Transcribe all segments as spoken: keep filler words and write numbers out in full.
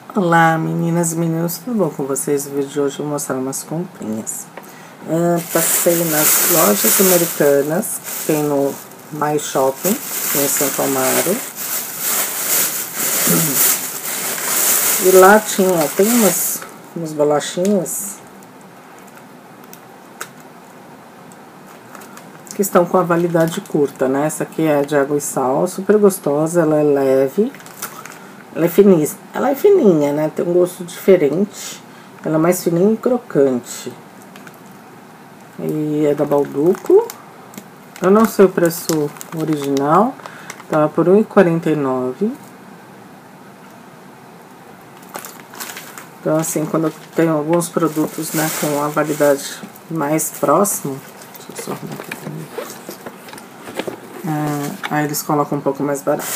Olá meninas e meninos, tudo bom com vocês? No vídeo de hoje eu vou mostrar umas comprinhas. uh, Passei nas lojas americanas, que tem no My Shopping, em Santo Amaro. E lá tinha, tem umas, umas bolachinhas que estão com a validade curta, né? Essa aqui é de água e sal, super gostosa, ela é leve. Ela é fininha, ela é fininha, né? Tem um gosto diferente. Ela é mais fininha e crocante. E é da Balduco. Eu não sei o preço original. Tava por um real e quarenta e nove centavos. Então, assim, quando eu tenho alguns produtos, né, com a validade mais próxima, deixa eu só arrumar aqui também. É, aí eles colocam um pouco mais barato.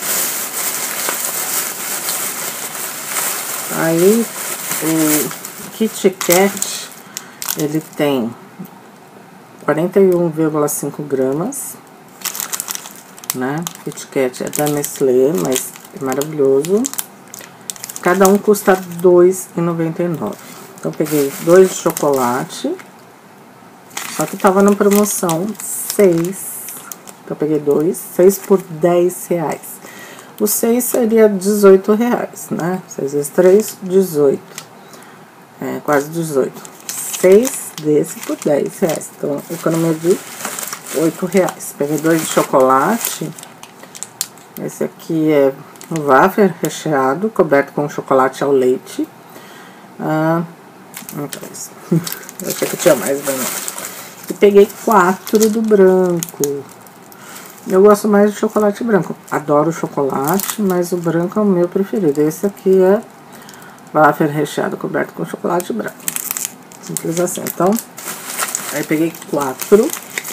Aí, o Kit Kat, ele tem quarenta e um vírgula cinco gramas, né? Kit Kat é da Nestlé, mas é maravilhoso. Cada um custa dois reais e noventa e nove centavos. Então, eu peguei dois de chocolate, só que tava na promoção seis. Então, eu peguei dois, seis por dez reais. O seis seria dezoito reais, né? seis vezes três, dezoito. É, quase dezoito. seis desse por dez reais. Então, economia de oito reais. Peguei dois de chocolate. Esse aqui é um wafer recheado, coberto com chocolate ao leite. Ah, não tá isso. Eu achei que tinha mais, mas não. E peguei quatro do branco. Eu gosto mais de chocolate branco. Adoro chocolate, mas o branco é o meu preferido. Esse aqui é wafer recheado coberto com chocolate branco. Simples assim. Então, aí peguei quatro.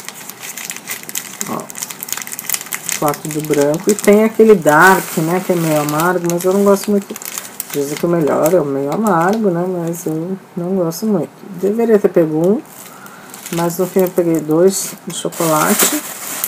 Ó. Quatro do branco. E tem aquele dark, né? Que é meio amargo, mas eu não gosto muito. Dizem que o melhor é o meio amargo, né? Mas eu não gosto muito. Deveria ter pego um, mas no fim eu peguei dois de chocolate.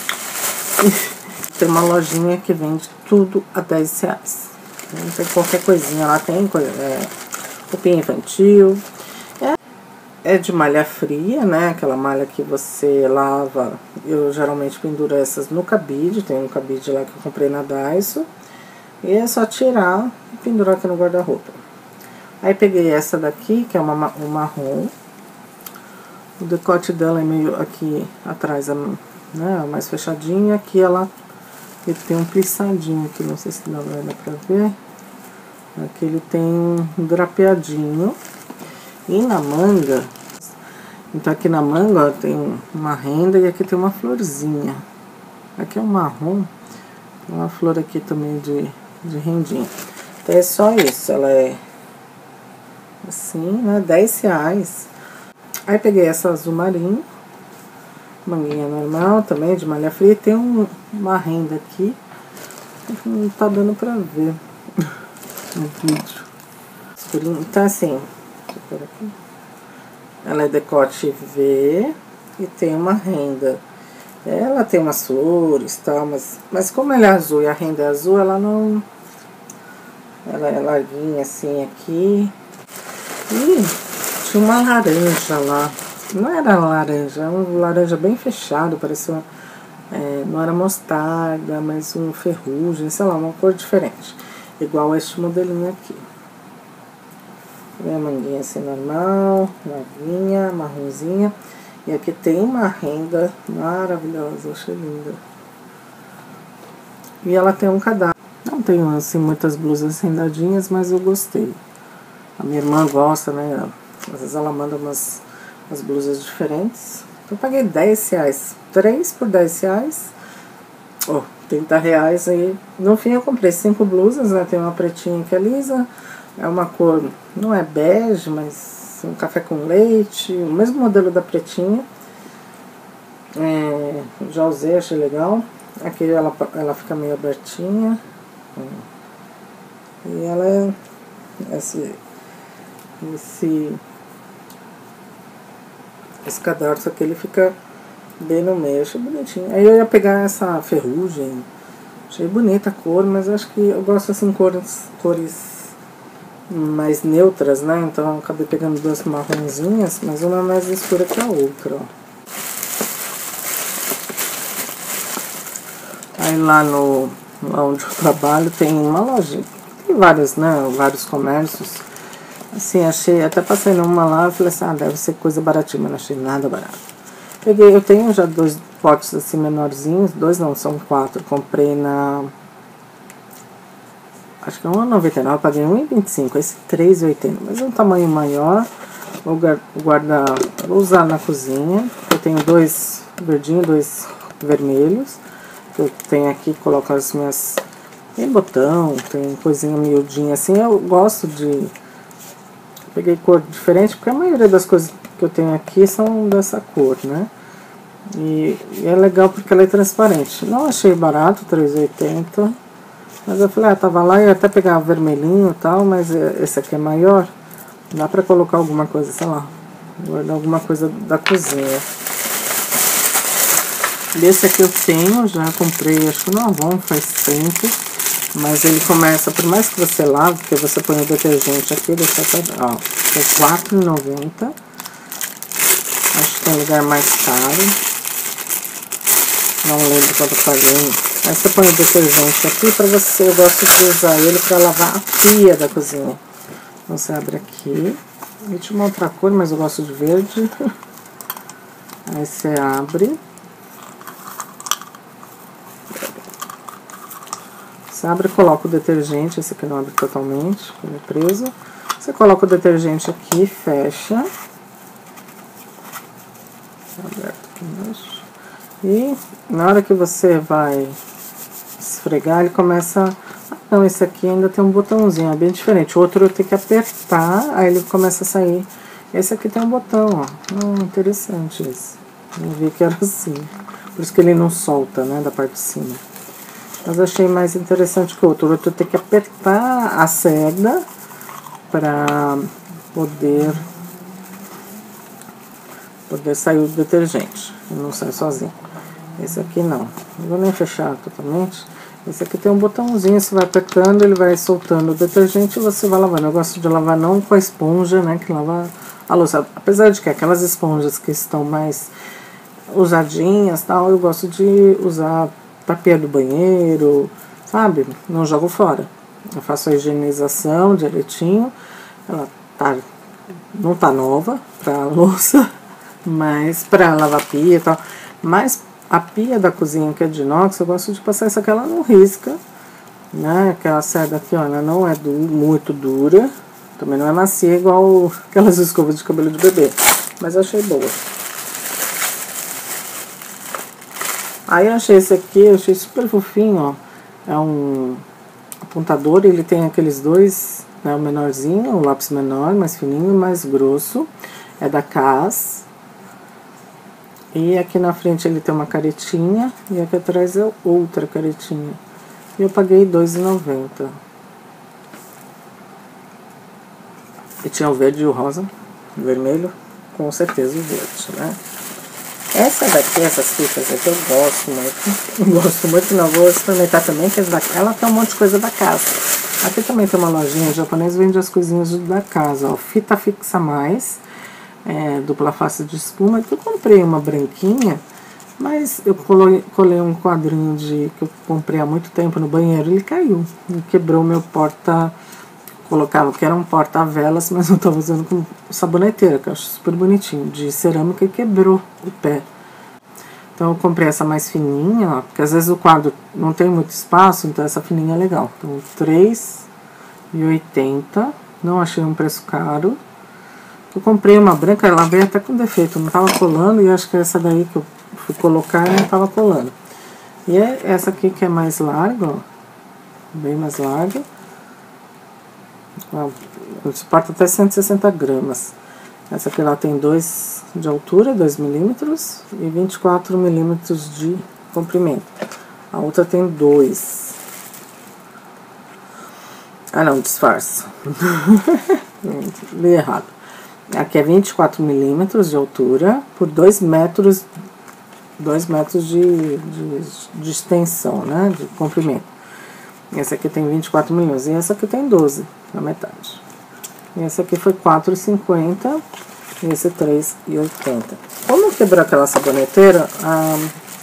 Tem uma lojinha que vende tudo a dez reais. Não tem qualquer coisinha lá, tem é, roupinha infantil. É, é de malha fria, né? Aquela malha que você lava. Eu geralmente penduro essas no cabide. Tem um cabide lá que eu comprei na Daiso. E é só tirar e pendurar aqui no guarda-roupa. Aí peguei essa daqui, que é uma, um marrom. O decote dela é meio aqui atrás, né, mais fechadinha. Aqui ela ele tem um plissadinho aqui, não sei se dá, dá pra ver. Aqui ele tem um drapeadinho. E na manga, então aqui na manga, ó, tem uma renda e aqui tem uma florzinha. Aqui é um marrom, tem uma flor aqui também de, de rendinha. Então é só isso, ela é assim, né, dez reais. Aí peguei essa azul marinho. Manguinha normal também, de malha fria. Tem um, uma renda aqui. Não tá dando pra ver no vídeo. Escurinho. Então, assim, deixa eu pôr aqui. Ela é decote V e tem uma renda. Ela tem umas flores e tal, mas, mas como ela é azul e a renda é azul, ela não... Ela é larguinha assim aqui. E tinha uma laranja lá. Não era laranja, era um laranja bem fechado, parecia, é, não era mostarda, mas um ferrugem, sei lá, uma cor diferente. Igual este modelinho aqui. Tem a manguinha assim normal, larguinha, marronzinha. E aqui tem uma renda maravilhosa, achei linda. E ela tem um cadastro. Não tenho assim muitas blusas rendadinhas, mas eu gostei. A minha irmã gosta, né? Às vezes ela manda umas... as blusas diferentes. Então eu paguei dez reais. três por dez reais. Oh, trinta reais aí. No fim eu comprei cinco blusas, né? Tem uma pretinha que é lisa. É uma cor, não é bege, mas um café com leite. O mesmo modelo da pretinha. É, já usei, achei legal. Aqui ela, ela fica meio abertinha. E ela é... Esse... Esse... Esse cadarço aqui, ele fica bem no meio, achei bonitinho. Aí eu ia pegar essa ferrugem, achei bonita a cor, mas acho que eu gosto assim, cores, cores mais neutras, né? Então eu acabei pegando duas marronzinhas, mas uma é mais escura que a outra, ó. Aí lá no lá onde eu trabalho tem uma loja, tem vários, né? Vários comércios. Assim, achei, até passei numa lá e falei assim, ah, deve ser coisa baratinha, mas não achei nada barato. Peguei, eu tenho já dois potes assim menorzinhos, dois não, são quatro. Comprei na... acho que é um real e noventa e nove, paguei um real e vinte e cinco, esse três reais e oitenta, mas é um tamanho maior. Vou guardar, vou usar na cozinha. Eu tenho dois verdinhos, dois vermelhos. Que eu tenho aqui, coloco as minhas... tem botão, tem coisinha miudinha assim, eu gosto de... peguei cor diferente, porque a maioria das coisas que eu tenho aqui são dessa cor, né? E, e é legal porque ela é transparente. Não achei barato, três reais e oitenta. Mas eu falei, ah, tava lá, ia até pegar vermelhinho e tal, mas esse aqui é maior. Dá pra colocar alguma coisa, sei lá, guardar alguma coisa da cozinha. Esse aqui eu tenho, já comprei, acho que no Avon faz tempo. Mas ele começa, por mais que você lave, porque você põe o detergente aqui, deixa até, ó, é quatro reais e noventa. Acho que tem lugar mais caro. Não lembro quanto eu paguei. Aí você põe o detergente aqui pra você, eu gosto de usar ele pra lavar a pia da cozinha. Então você abre aqui. Eu tinha uma outra cor, mas eu gosto de verde. Aí você abre. Você abre e coloca o detergente, esse aqui não abre totalmente, ele é preso. Você coloca o detergente aqui, fecha. Aberto aqui embaixo. E na hora que você vai esfregar, ele começa... Ah, não, esse aqui ainda tem um botãozinho, é bem diferente. O outro eu tenho que apertar, aí ele começa a sair. Esse aqui tem um botão, ó. Ah, interessante esse. Não vi que era assim. Por isso que ele não solta, né, da parte de cima. Mas achei mais interessante que o outro. O outro tem que apertar a cerda para poder, poder sair o detergente. Ele não sai sozinho. Esse aqui não. Não vou nem fechar totalmente. Esse aqui tem um botãozinho, você vai apertando, ele vai soltando o detergente e você vai lavando. Eu gosto de lavar não com a esponja, né, que lava a louça. Apesar de que aquelas esponjas que estão mais usadinhas, tal, eu gosto de usar pra pia do banheiro, sabe? Não jogo fora. Eu faço a higienização direitinho. Ela tá, não tá nova pra louça, mas pra lavar pia e tal. Mas a pia da cozinha, que é de inox, eu gosto de passar essa aqui, ela não risca, né? Aquela cerda aqui, ó, ela não é du muito dura. Também não é macia igual aquelas escovas de cabelo de bebê. Mas eu achei boa. Aí eu achei esse aqui, eu achei super fofinho, ó. É um apontador, ele tem aqueles dois, né, o menorzinho, o lápis menor, mais fininho, mais grosso. É da Cas. E aqui na frente ele tem uma caretinha, e aqui atrás é outra caretinha. E eu paguei dois reais e noventa. E tinha o verde e o rosa, o vermelho, com certeza o verde, né? Essa daqui, essas fitas aqui, eu gosto muito. Eu gosto muito, não vou experimentar também, que essa daqui, ela tem um monte de coisa da casa. Aqui também tem uma lojinha japonesa, vende as coisinhas da casa, ó. Fita Fixa Mais, é, dupla face de espuma. Eu comprei uma branquinha, mas eu colei, colei um quadrinho de que eu comprei há muito tempo no banheiro, ele caiu. E quebrou meu porta... Colocava que era um porta-velas, mas eu tava usando com saboneteira, que eu acho super bonitinho, de cerâmica, e quebrou o pé. Então eu comprei essa mais fininha, ó, porque às vezes o quadro não tem muito espaço, então essa fininha é legal. Então três reais e oitenta, não achei um preço caro. Eu comprei uma branca, ela veio até com defeito, não tava colando, e acho que essa daí que eu fui colocar não tava colando. E é essa aqui que é mais larga, ó, bem mais larga. Suporta até cento e sessenta gramas. Essa aqui ela tem dois de altura, dois milímetros, e vinte e quatro milímetros de comprimento. A outra tem dois. Ah não, disfarce. Li errado. Aqui é vinte e quatro milímetros de altura por dois metros, dois metros de, de, de extensão, né? De comprimento. Essa aqui tem vinte e quatro milímetros e essa aqui tem doze, na metade. Esse aqui foi quatro reais e cinquenta centavos. E esse três reais e oitenta centavos. Como quebrou aquela saboneteira, ah,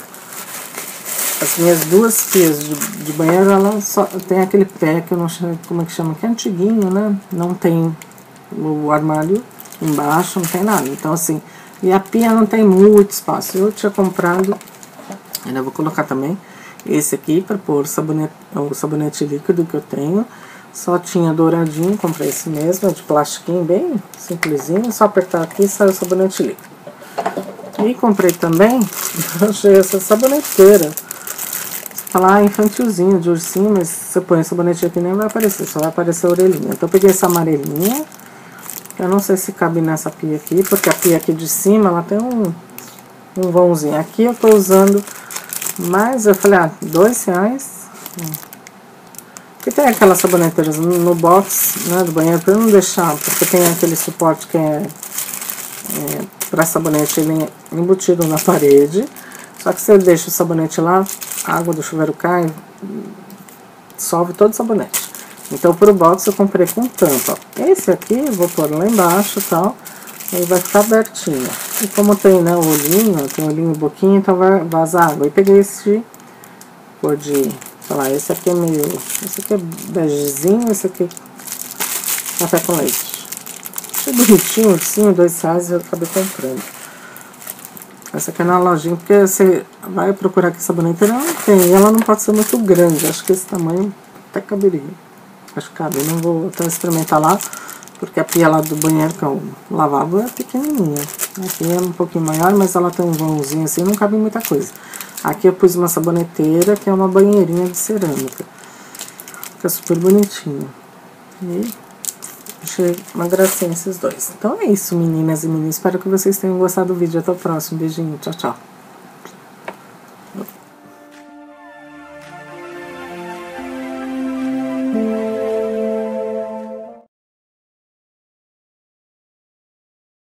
as minhas duas pias de, de banheiro, ela só tem aquele pé que eu não sei como é que chama, que é antiguinho, né? Não tem o armário embaixo, não tem nada. Então, assim, e a pia não tem muito espaço. Eu tinha comprado, ainda vou colocar também, esse aqui para pôr sabonete, o sabonete líquido que eu tenho. Só tinha douradinho, comprei esse mesmo, é de plastiquinho, bem simplesinho. Só apertar aqui e sai o sabonete líquido. E comprei também, achei essa saboneteira. Falar infantilzinho, de ursinho, mas se você põe o sabonete aqui nem vai aparecer, só vai aparecer a orelhinha. Então eu peguei essa amarelinha, eu não sei se cabe nessa pia aqui, porque a pia aqui de cima, ela tem um, um vãozinho. Aqui eu tô usando, mas eu falei, ah, dois reais. Porque tem aquelas saboneteiras no, no box, né, do banheiro, pra eu não deixar, porque tem aquele suporte que é, é pra sabonete, ele é embutido na parede. Só que se eu deixo o sabonete lá, a água do chuveiro cai, dissolve todo o sabonete. Então, pro box eu comprei com tampa. Esse aqui eu vou pôr lá embaixo e tal, aí vai ficar abertinho. E como tem, né, o olhinho, tem olhinho e boquinha, então vai vazar água. E peguei esse cor de, sei lá, esse aqui é meio, esse aqui é begezinho, esse aqui é café com leite. Achei bonitinho, assim, dois reais eu acabei comprando. Essa aqui é na lojinha, porque você vai procurar aqui saboneteira, não tem, e ela não pode ser muito grande, acho que esse tamanho até caberia. Acho que cabe, não vou até experimentar lá, porque a pia lá do banheiro, que é o lavabo, é pequenininha. Aqui é um pouquinho maior, mas ela tem um vãozinho assim, não cabe muita coisa. Aqui eu pus uma saboneteira, que é uma banheirinha de cerâmica. Fica super bonitinho. E achei uma gracinha esses dois. Então é isso, meninas e meninos. Espero que vocês tenham gostado do vídeo. Até o próximo. Beijinho. Tchau, tchau.